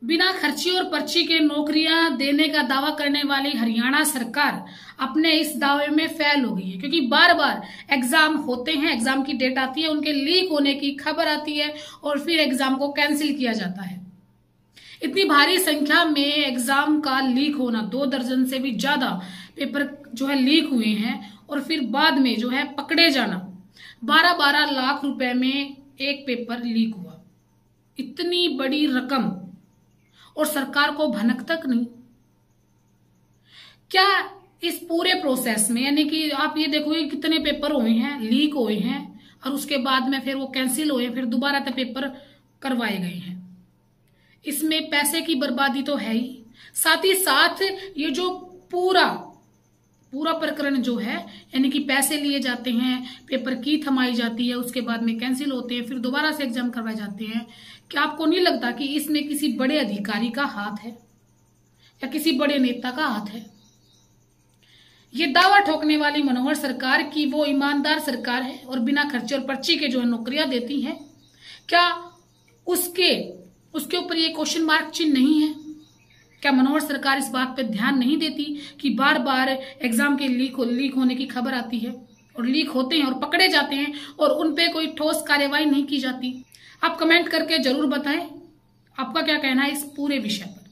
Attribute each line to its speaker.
Speaker 1: बिना खर्ची और पर्ची के नौकरियां देने का दावा करने वाली हरियाणा सरकार अपने इस दावे में फेल हो गई है, क्योंकि बार बार एग्जाम होते हैं, एग्जाम की डेट आती है, उनके लीक होने की खबर आती है और फिर एग्जाम को कैंसिल किया जाता है। इतनी भारी संख्या में एग्जाम का लीक होना, 2 दर्जन से भी ज्यादा पेपर जो है लीक हुए हैं और फिर बाद में जो है पकड़े जाना, 12-12 लाख रुपए में एक पेपर लीक हुआ। इतनी बड़ी रकम और सरकार को भनक तक नहीं। क्या इस पूरे प्रोसेस में, यानी कि आप ये देखोगे कितने पेपर हुए हैं, लीक हुए हैं और उसके बाद में फिर वो कैंसिल हुए, फिर दोबारा से पेपर करवाए गए हैं। इसमें पैसे की बर्बादी तो है ही, साथ ही साथ ये जो पूरा प्रकरण जो है, यानी कि पैसे लिए जाते हैं, पेपर की थमाई जाती है, उसके बाद में कैंसिल होते हैं, फिर दोबारा से एग्जाम करवाए जाते हैं। क्या आपको नहीं लगता कि इसमें किसी बड़े अधिकारी का हाथ है या किसी बड़े नेता का हाथ है? ये दावा ठोकने वाली मनोहर सरकार की वो ईमानदार सरकार है और बिना खर्चे और पर्ची के जो है नौकरियां देती है, क्या उसके ऊपर ये क्वेश्चन मार्क चिन्ह नहीं है? क्या मनोहर सरकार इस बात पे ध्यान नहीं देती कि बार बार एग्जाम के लीक होने की खबर आती है और लीक होते हैं और पकड़े जाते हैं और उन पे कोई ठोस कार्यवाही नहीं की जाती? आप कमेंट करके जरूर बताएं आपका क्या कहना है इस पूरे विषय पर।